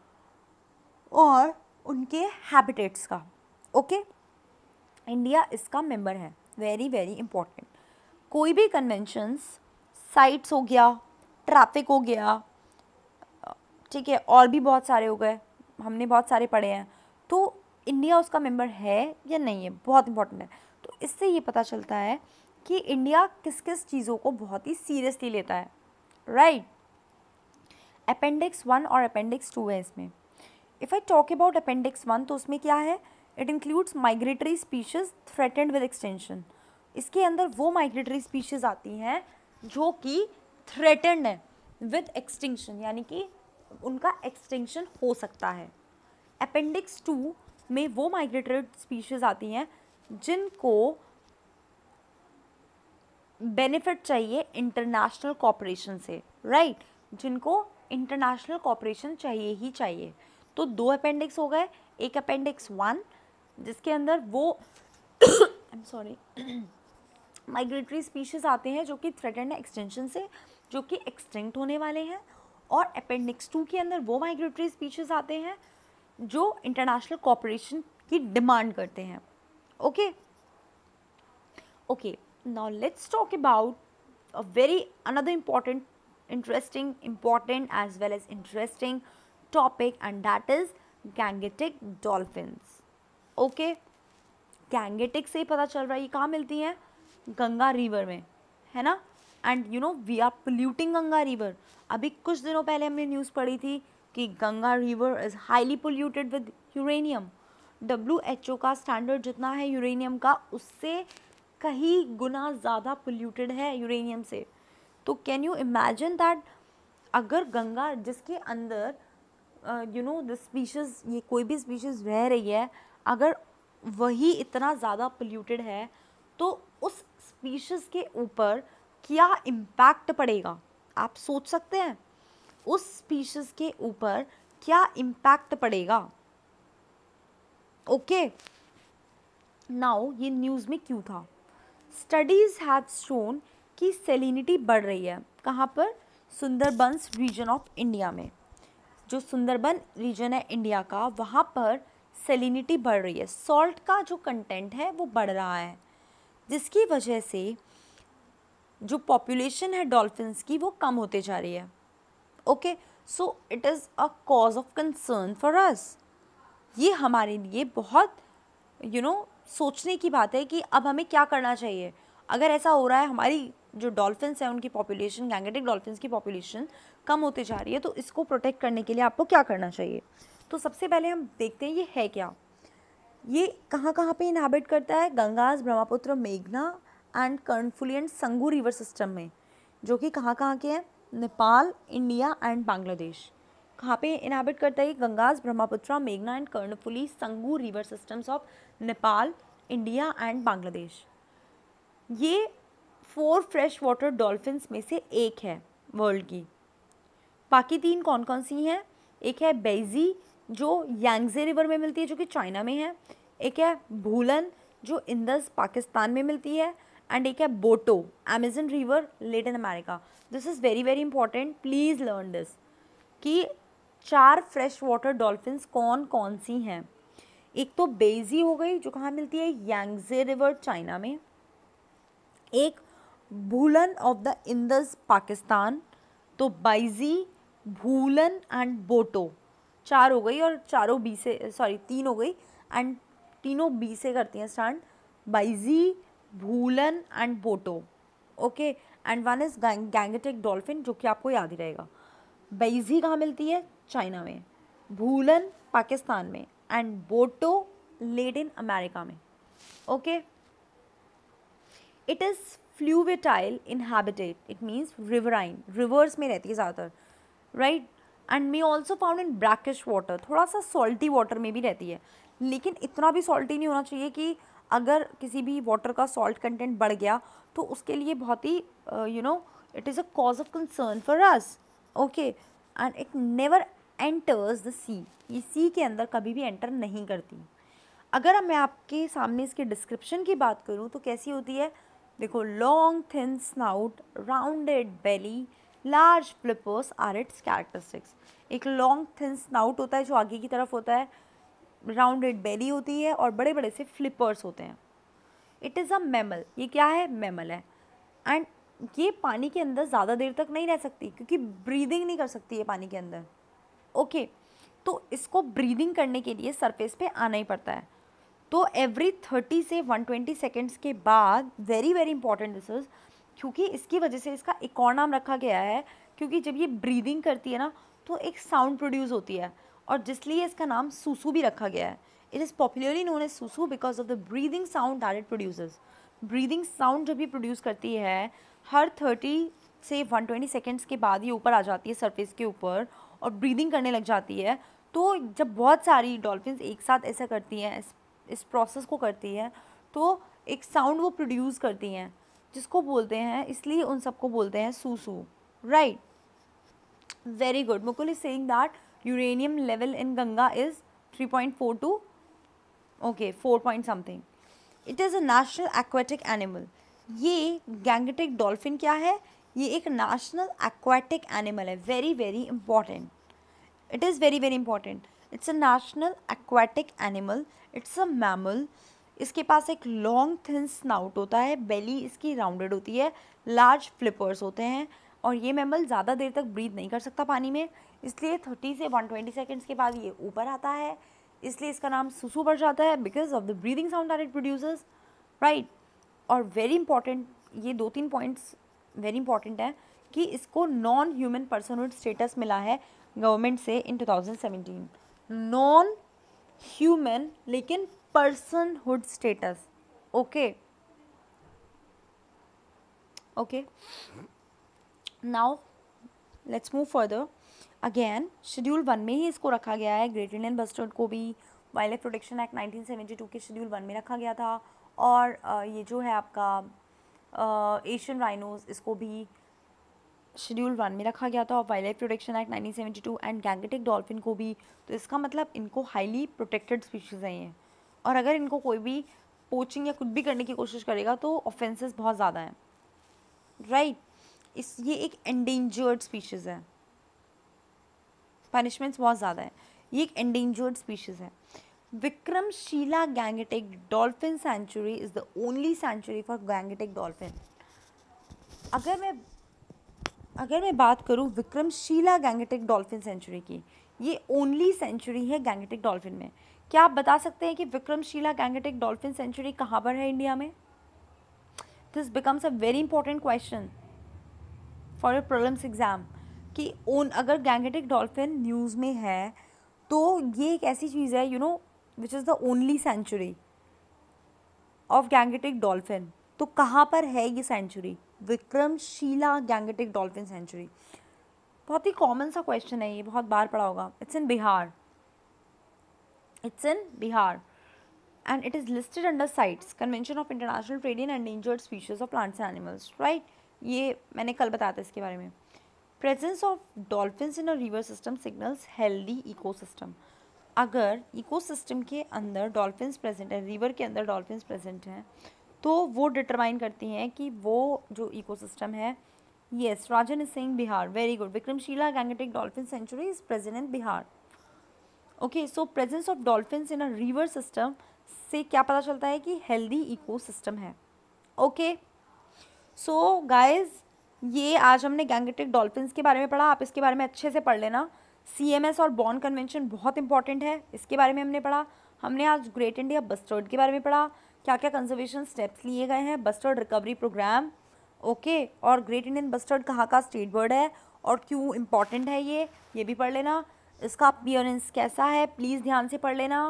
और उनके हैबिटेट्स का। ओके, इंडिया इसका मेंबर है, वेरी वेरी इंपॉर्टेंट। कोई भी कन्वेंशंस, साइट्स हो गया, ट्रैफिक हो गया, ठीक है, और भी बहुत सारे हो गए, हमने बहुत सारे पढ़े हैं, तो इंडिया उसका मेंबर है या नहीं है, बहुत इंपॉर्टेंट है। तो इससे ये पता चलता है कि इंडिया किस किस चीज़ों को बहुत ही सीरियसली लेता है, राइट? अपेंडिक्स वन और अपेंडिक्स टू है इसमें। If I talk about appendix one, तो उसमें क्या है, it includes migratory species threatened with extension. इसके अंदर वो माइग्रेटरी स्पीशीज़ आती हैं जो कि थ्रेटेंड है विद एक्सटिंक्शन, यानी कि उनका एक्सटिंक्शन हो सकता है। अपेंडिक्स टू में वो माइग्रेटरी स्पीशीज़ आती हैं जिनको बेनिफिट चाहिए इंटरनेशनल कॉपरेशन से, राइट? जिनको इंटरनेशनल कॉपरेशन चाहिए ही चाहिए, तो दो अपेंडिक्स हो गए, एक अपेंडिक्स वन जिसके अंदर वो I am sorry migratory species आते हैं जो कि थ्रेटेंड है एक्सटेंशन से, जो कि एक्सटिंक्ट होने वाले हैं, और अपेंडिक्स टू के अंदर वो माइग्रेटरी स्पीशीज़ आते हैं जो इंटरनेशनल कोऑपरेशन की डिमांड करते हैं. Okay okay now let's talk about a very another important interesting important as well as interesting topic, and that is Gangetic dolphins. okay Gangetic से पता चल रहा है ये कहाँ मिलती हैं, गंगा रिवर में, है ना. And you know we are polluting Ganga river. अभी कुछ दिनों पहले हमने न्यूज़ पढ़ी थी कि Ganga river is highly polluted with uranium. W H O का स्टैंडर्ड जितना है यूरेनियम का, उससे कहीं गुना ज़्यादा पोल्यूटेड है यूरेनियम से. तो कैन यू इमेजिन दैट अगर गंगा जिसके अंदर यू नो द स्पीशीज़, ये कोई भी स्पीशीज़ रह रही है, अगर वही इतना ज़्यादा पोल्यूटेड है तो उस स्पीशीज़ के ऊपर क्या इम्पैक्ट पड़ेगा. आप सोच सकते हैं उस स्पीशीज़ के ऊपर क्या इम्पैक्ट पड़ेगा. ओके नाउ ये न्यूज़ में क्यों था. स्टडीज़ हैव शोन कि सेलिनिटी बढ़ रही है. कहाँ पर, सुंदरबंस रीजन ऑफ इंडिया में. जो सुंदरबन रीजन है इंडिया का, वहाँ पर सेलिनिटी बढ़ रही है. सॉल्ट का जो कंटेंट है वो बढ़ रहा है, जिसकी वजह से जो पॉपुलेशन है डॉल्फिन्स की वो कम होते जा रही है. Okay so it is a cause of concern for us. ये हमारे लिए बहुत यू you नो know, सोचने की बात है कि अब हमें क्या करना चाहिए. अगर ऐसा हो रहा है, हमारी जो डॉल्फिन्स हैं उनकी पॉपुलेशन, गैंगेटिक डॉल्फिन्स की पॉपुलेशन कम होती जा रही है, तो इसको प्रोटेक्ट करने के लिए आपको क्या करना चाहिए. तो सबसे पहले हम देखते हैं ये है क्या. ये कहाँ कहाँ पे इनहैबिट करता है, गंगाज, ब्रह्मपुत्र, मेघना and Karnaphuli and Sangu river system में, जो कि कहाँ कहाँ के हैं, नेपाल, इंडिया एंड बांग्लादेश. कहाँ पे इनहैबिट करता है, गंगाज, ब्रह्मपुत्र, मेघना and Karnaphuli Sangu river systems of Nepal, India and Bangladesh. ये फोर फ्रेश वाटर डॉल्फिन्स में से एक है वर्ल्ड की. बाकी तीन कौन कौन सी हैं, एक है बेइजी जो यांगजे रिवर में मिलती है जो कि चाइना में है, एक है भूलन जो इंदस पाकिस्तान में मिलती है, एंड एक है boto Amazon river Latin America. This is very very important, please learn this कि चार फ्रेश वाटर डॉल्फिन्स कौन कौन सी हैं. एक तो बेइजी हो गई जो कहाँ मिलती है, यांगजे रिवर चाइना में. एक bhulan of the Indus Pakistan. तो बाइजी, भूलन एंड बोटो चार हो गई, और चारों बी से, सॉरी तीन हो गई, एंड तीनों बी से करती हैं start. Baiji, bhulan and boto. Okay and one is Gangetic dolphin जो कि आपको याद ही रहेगा. बाइजी कहाँ मिलती है, चाइना में. भूलन पाकिस्तान में, एंड बोटो लेटिन अमेरिका में. Okay it is fluviatile in habitat, it means riverine, rivers में रहती है ज़्यादातर, राइट. And may also found in brackish water, थोड़ा सा सॉल्टी वाटर में भी रहती है, लेकिन इतना भी सॉल्टी नहीं होना चाहिए कि अगर किसी भी वाटर का सॉल्ट कंटेंट बढ़ गया तो उसके लिए बहुत ही you know it is a cause of concern for us. Okay and it never enters the sea, ये सी के अंदर कभी भी एंटर नहीं करती. अगर मैं आपके सामने इसके डिस्क्रिप्शन की बात करूँ तो कैसी होती है, देखो, long thin snout, rounded belly, large flippers are its characteristics. एक लॉन्ग थिन स्नाउट होता है जो आगे की तरफ होता है, राउंडेड बेली होती है, और बड़े बड़े से फ्लिपर्स होते हैं. इट इज़ अ मैमल, ये क्या है, मैमल है. एंड ये पानी के अंदर ज़्यादा देर तक नहीं रह सकती क्योंकि ब्रीदिंग नहीं कर सकती है पानी के अंदर. ओके okay, तो इसको ब्रीदिंग करने के लिए सरफेस पे आना ही पड़ता है. तो एवरी थर्टी से वन ट्वेंटी सेकेंड्स के बाद, very very important this is, क्योंकि इसकी वजह से इसका एक और नाम रखा गया है, क्योंकि जब ये ब्रीदिंग करती है ना तो एक साउंड प्रोड्यूस होती है, और जिसलिए इसका नाम सूसू भी रखा गया है. It is popularly known as susu because of the breathing sound that it produces. Breathing sound जब ये प्रोड्यूस करती है, हर थर्टी से वन ट्वेंटी सेकेंड्स के बाद ये ऊपर आ जाती है सरफेस के ऊपर और ब्रीदिंग करने लग जाती है. तो जब बहुत सारी डॉल्फिन्स एक साथ ऐसा करती हैं, इस, इस प्रोसेस को करती हैं, तो एक साउंड वो प्रोड्यूस करती हैं जिसको बोलते हैं, इसलिए उन सबको बोलते हैं susu, right. Very good. Mukul is saying that uranium level in Ganga is three point four two, okay, four point something. It is a national aquatic animal. ये गैंगेटिक डॉल्फिन क्या है? ये एक नेशनल एक्वाटिक एनिमल है. Very very important. It is very very important. It's a national aquatic animal. It's a mammal. इसके पास एक लॉन्ग थिन स्नाउट होता है. बेली इसकी राउंडेड होती है. लार्ज फ्लिपर्स होते हैं. और ये मैमल ज़्यादा देर तक ब्रीथ नहीं कर सकता पानी में, इसलिए थर्टी से वन ट्वेंटी सेकेंड्स के बाद ये ऊपर आता है. इसलिए इसका नाम सुसु पड़ जाता है, because of the breathing sound that it produces, right. और वेरी इंपॉर्टेंट, ये दो तीन पॉइंट्स वेरी इंपॉर्टेंट है कि इसको नॉन ह्यूमन पर्सनहुड स्टेटस मिला है गवर्नमेंट से in two thousand seventeen. Non human लेकिन personhood status. Okay okay now let's move further. Again schedule one में ही इसको रखा गया है. ग्रेट इंडियन बस्टर्ड को भी wild life protection act nineteen seventy two के शेड्यूल वन में रखा गया था. और uh, ये जो है आपका एशियन राइनोज, इसको भी शेड्यूल वन में रखा गया था. और wild life protection act nineteen seventy two and Gangetic dolphin को भी. तो इसका मतलब इनको हाईली प्रोटेक्टेड स्पीशीज़ हैं ये. और अगर इनको कोई भी पोचिंग या कुछ भी करने की कोशिश करेगा तो ऑफेंसेस बहुत ज़्यादा हैं, राइट right? इस ये एक एंडेंजर्ड स्पीशीज़ है. पनिशमेंट्स बहुत ज़्यादा है. ये एक एंडेंजर्ड स्पीशीज़ है. Vikramshila Gangetic dolphin sanctuary is the only sanctuary for Gangetic dolphin. अगर मैं अगर मैं बात करूँ विक्रमशिला गैंगेटिक डॉल्फिन सेंचुरी की, ये ओनली सेंचुरी है गैंगेटिक डॉल्फिन में. क्या आप बता सकते हैं कि विक्रमशिला गैंगेटिक डॉल्फिन सेंचुरी कहाँ पर है इंडिया में? This becomes a very important question for your prelims exam कि ओन अगर गैंगेटिक डॉल्फिन न्यूज़ में है तो ये एक ऐसी चीज़ है, you know, which is the only sanctuary of Gangetic dolphin. तो कहाँ पर है ये sanctuary? Vikramshila Gangetic dolphin sanctuary. बहुत ही कॉमन सा क्वेश्चन है ये, बहुत बार पढ़ा होगा. It's in Bihar. It's in Bihar and it is listed under CITES convention of international trade in endangered species of plants and animals, right. ये मैंने कल बताया था इसके बारे में. Presence of dolphins in a river system signals healthy ecosystem. अगर इकोसिस्टम के अंदर डॉल्फिन्स प्रेजेंट है, रिवर के अंदर डॉल्फिन्स प्रेजेंट हैं, तो वो डिटरमाइन करती हैं कि वो जो इकोसिस्टम है. Yes, Rajan is saying Bihar. Very good. Vikramshila Gangetic dolphin sanctuary is present in Bihar. Okay, so presence of dolphins in a river system से क्या पता चलता है कि हेल्दी इकोसिस्टम है. ओके, सो गाइज, ये आज हमने गैंगेटिक डॉल्फिन्स के बारे में पढ़ा. आप इसके बारे में अच्छे से पढ़ लेना. सी एम एस और बॉर्न कन्वेंशन बहुत इंपॉर्टेंट है, इसके बारे में हमने पढ़ा. हमने आज ग्रेट इंडिया बस्टर्ड के बारे में पढ़ा, क्या क्या कंजर्वेशन स्टेप्स लिए गए हैं, बस्टर्ड रिकवरी प्रोग्राम. ओके, और ग्रेट इंडियन बस्टर्ड कहाँ का स्टेट बर्ड है और क्यों इम्पॉर्टेंट है ये ये भी पढ़ लेना. इसका अपीयरेंस कैसा है प्लीज़ ध्यान से पढ़ लेना,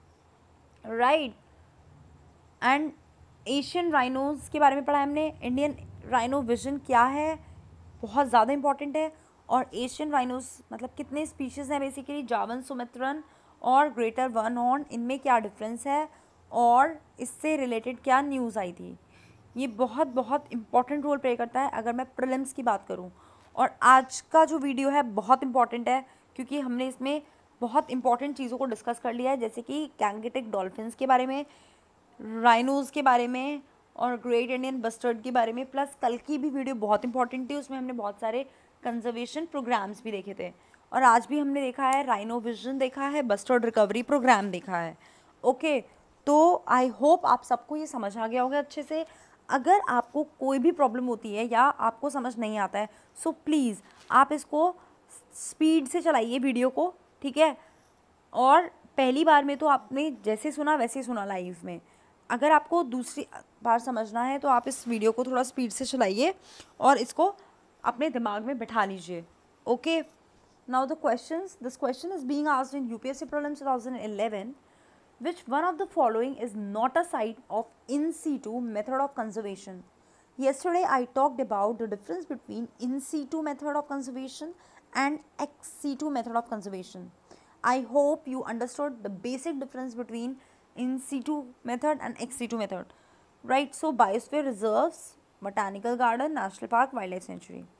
राइट. एंड एशियन राइनोज के बारे में पढ़ा हमने. इंडियन राइनो विजन क्या है, बहुत ज़्यादा इंपॉर्टेंट है. और एशियन राइनोज मतलब कितने स्पीशीज़ हैं बेसिकली, जावन, सुमित्रन और ग्रेटर वन हॉर्न, इनमें क्या डिफरेंस है और इससे रिलेटेड क्या न्यूज़ आई थी. ये बहुत बहुत इंपॉर्टेंट रोल प्ले करता है अगर मैं प्रीलिम्स की बात करूँ. और आज का जो वीडियो है बहुत इंपॉर्टेंट है क्योंकि हमने इसमें बहुत इंपॉर्टेंट चीज़ों को डिस्कस कर लिया है, जैसे कि गैंगेटिक डॉल्फिन्स के बारे में, राइनोज़ के बारे में और ग्रेट इंडियन बस्टर्ड के बारे में. प्लस कल की भी वीडियो बहुत इंपॉर्टेंट थी, उसमें हमने बहुत सारे कंजर्वेशन प्रोग्राम्स भी देखे थे. और आज भी हमने देखा है राइनो विजन देखा है, बस्टर्ड रिकवरी प्रोग्राम देखा है. ओके, तो आई होप आप सबको ये समझ आ गया होगा अच्छे से. अगर आपको कोई भी प्रॉब्लम होती है या आपको समझ नहीं आता है, सो प्लीज़ आप इसको स्पीड से चलाइए वीडियो को, ठीक है. और पहली बार में तो आपने जैसे सुना वैसे सुना लाइव में. अगर आपको दूसरी बार समझना है तो आप इस वीडियो को थोड़ा स्पीड से चलाइए और इसको अपने दिमाग में बैठा लीजिए. Okay, now the questions. This question is being asked in UPSC prelims twenty eleven. Which one of the following is not a site of in situ method of conservation? Yesterday I talked about the difference between in situ method of conservation and ex situ method of conservation. I hope you understood the basic difference between in situ method and ex situ method, right? So biosphere reserves, botanical garden, national park, wildlife sanctuary.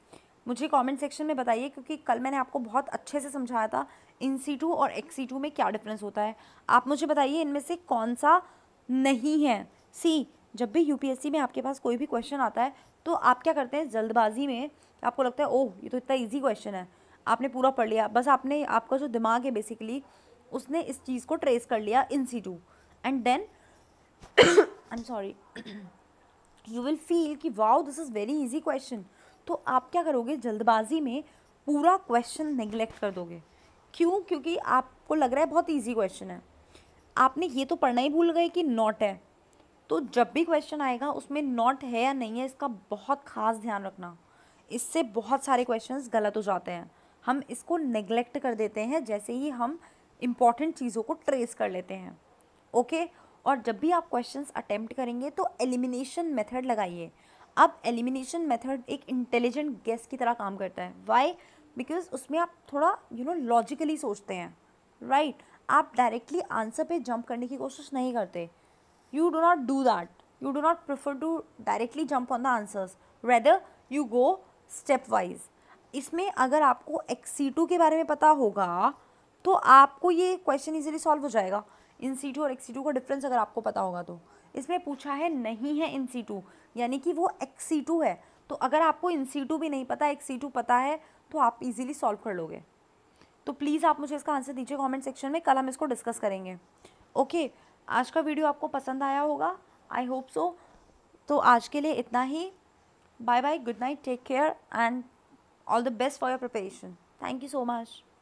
मुझे कमेंट सेक्शन में बताइए, क्योंकि कल मैंने आपको बहुत अच्छे से समझाया था इन सी टू और एक्स सी टू में क्या डिफरेंस होता है। आप मुझे बताइए इनमें से कौन सा नहीं है। सी, जब भी यूपीएससी में आपके पास कोई भी क्वेश्चन आता है तो आप क्या करते हैं, जल्दबाजी में आपको लगता है ओह ये तो इतना ईजी क्वेश्चन है, आपने पूरा पढ़ लिया, बस आपने, आपका जो दिमाग है बेसिकली उसने इस चीज़ को ट्रेस कर लिया in situ, and then I am sorry you will feel कि wow this is very easy question. तो आप क्या करोगे, जल्दबाजी में पूरा क्वेश्चन नेग्लेक्ट कर दोगे। क्यों? क्योंकि आपको लग रहा है बहुत इजी क्वेश्चन है, आपने ये तो पढ़ना ही भूल गए कि नॉट है। तो जब भी क्वेश्चन आएगा उसमें नॉट है या नहीं है इसका बहुत खास ध्यान रखना, इससे बहुत सारे क्वेश्चंस गलत हो जाते हैं। हम इसको नेग्लेक्ट कर देते हैं जैसे ही हम इम्पॉर्टेंट चीज़ों को ट्रेस कर लेते हैं। ओके, और जब भी आप क्वेश्चंस अटेम्प्ट करेंगे तो एलिमिनेशन मेथड लगाइए। अब एलिमिनेशन मेथड एक इंटेलिजेंट गेस की तरह काम करता है। वाई? बिकॉज उसमें आप थोड़ा यू नो लॉजिकली सोचते हैं, राइट right? आप डायरेक्टली आंसर पे जंप करने की कोशिश नहीं करते। You do not do that. You do not prefer to directly jump on the answers. Rather, you go step wise. इसमें अगर आपको एक्स सी टू के बारे में पता होगा तो आपको ये क्वेश्चन इजीली सॉल्व हो जाएगा। इन सी टू और एक्स सी टू का डिफरेंस अगर आपको पता होगा तो इसमें पूछा है नहीं है इन सी टू, यानी कि वो एक्स सी टू है। तो अगर आपको इन सी टू भी नहीं पता, एक्स सी टू पता है, तो आप इजीली सॉल्व कर लोगे। तो प्लीज़ आप मुझे इसका आंसर दीजिए कमेंट सेक्शन में, कल हम इसको डिस्कस करेंगे। ओके, आज का वीडियो आपको पसंद आया होगा, आई होप सो। तो आज के लिए इतना ही। Bye bye, good night, take care and all the best for your preparation. Thank you so much.